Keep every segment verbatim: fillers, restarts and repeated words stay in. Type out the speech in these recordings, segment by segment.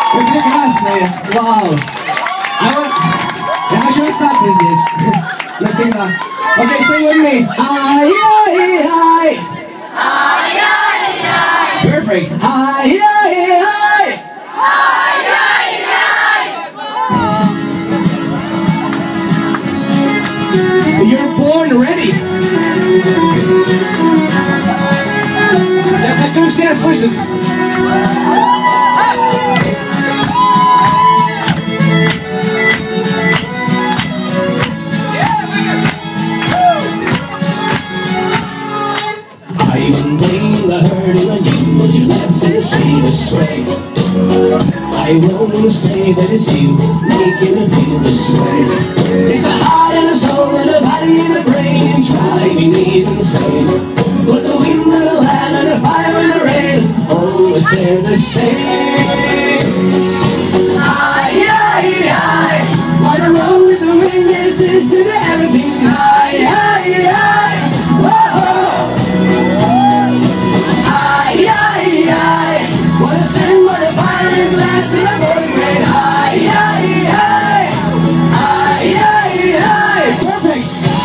Прекрасные! Вау! I want... Я хочу остаться здесь. Навсегда. Okay, sing with me. Ай, ай, ай. Ай, ай, ай. Perfect. Ай, ай, ай. Ай, ай, ай. You're born ready. Я хочу всех слышать. I blame the hurting on you when you left and stayed astray. I won't say that it's you making me feel this way. It's a heart and a soul and a body and a brain driving me insane. But the wind and the land and the fire and the rain always stay the same. Aye, aye, aye. Wanna roll with the wind, get this and everything. Aye, aye, aye. Whoa. Wanna sing what a fire and glass in a pouring rain. Aye, aye, aye. Aye, aye, aye. Perfect.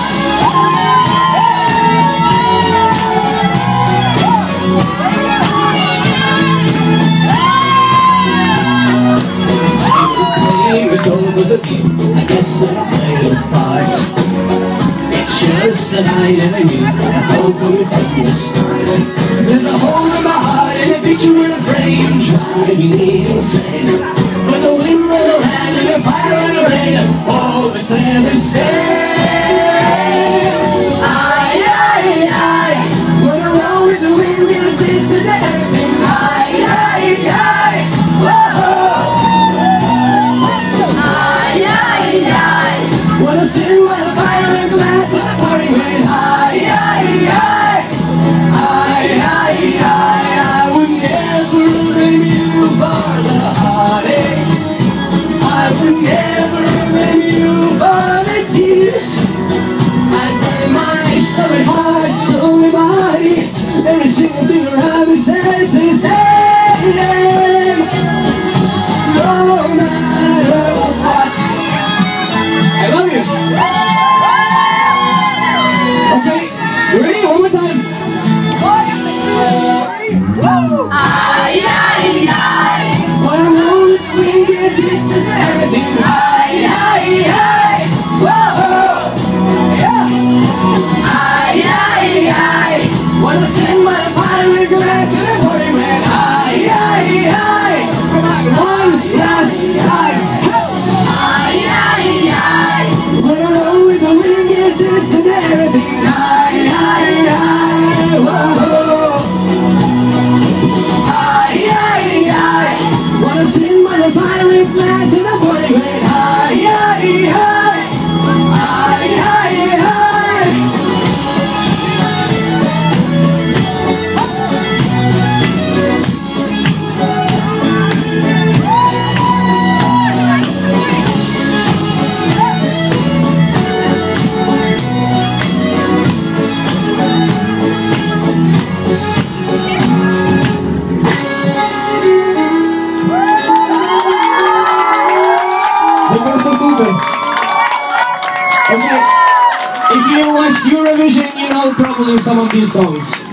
I claim it's all because of you. I guess that I played a part. It's just that I never knew I felt for you from the start. There's a hole in my heart and a picture in a frame driving me insane. But the wind and the land and the fire and the rain always stay the same. Aye, aye, aye. Wanna roll with the wind in a distance and everything. Aye, aye, aye. Whoa. Aye, aye, aye. Wanna sing with a fire and glass and a pouring rain. Aye, aye, aye. Aye, aye, aye. I would never blame you for the heartache. I would never blame you for the tears. I blame my stomach, heart, soul, and body. Every single thing around me says the same. No matter what. I love you. Okay, you ready? One more time. Woo! Aye, aye, aye. Wanna roll with the wind, get distance and everything. Aye, aye, aye. Whoa! Yeah! Aye, aye, aye. Wanna sing by the fire with glass and a pouring rain. Aye, aye, aye. Come on, one last time. Aye, aye, aye. Wanna roll with the wind, get distance and everything. Aye, aye, aye. Whoa! Wanna sing by the fire with glass in a pouring rain. Aye, aye, aye. Aye, aye, aye. Okay, if you watched Eurovision, you know probably some of these songs.